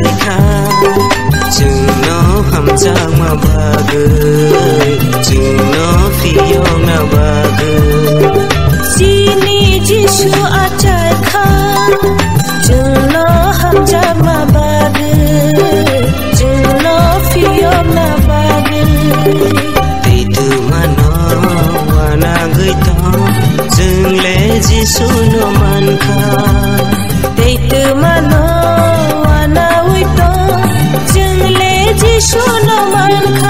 खा जोंनाव हामजां माबागो जोंनाव फियं नाबागो जिनि जिसु आचार खा जोंनाव हामजां माबागो जोंनाव फियं नाबागो दैदु मानो वाना गैथां जोंले जिसु नो मानखा दैदु मानो वाना गैथां जोंले जिसु नो मानखा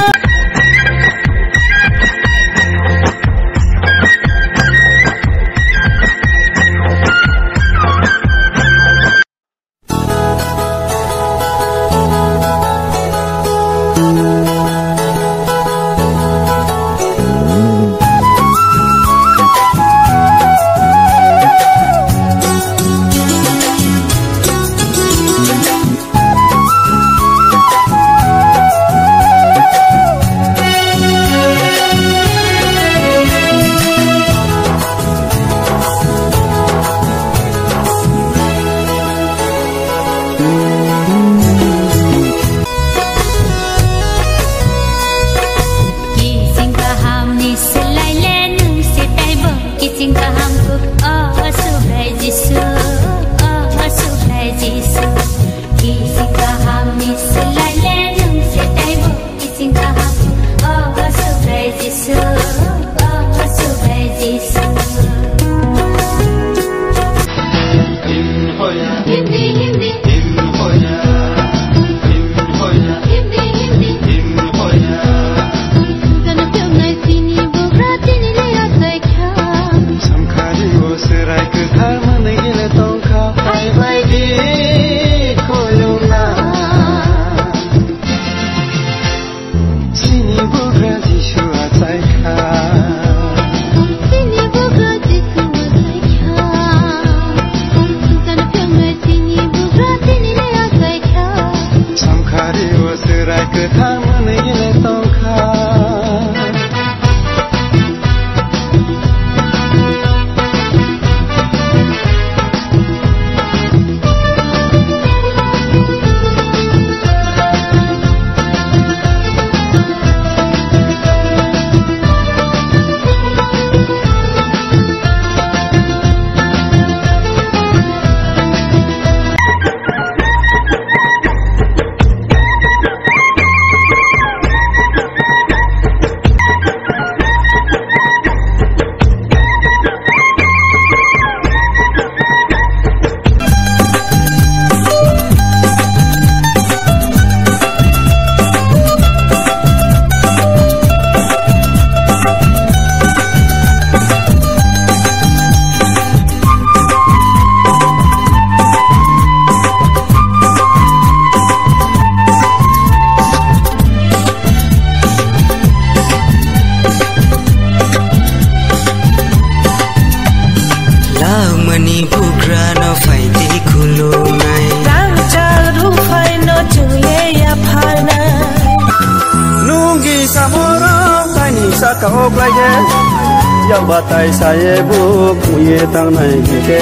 batai saya bu kuye tang nai ke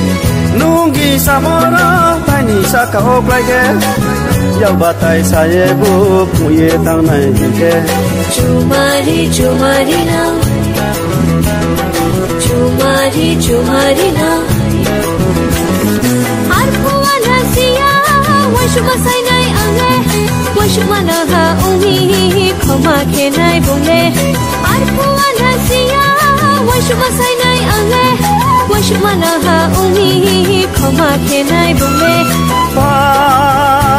nunggi samora tani saka oklai ke yang batai saya bu kuye tang nai ke chumari chumari na chumari chumari na arpuwa nasiya washuma sai nai ange washuma na ha umi khoma ke nai bole arpuwa nasiya washuma sai nai ange washuma na ha umi khoma ke nai bole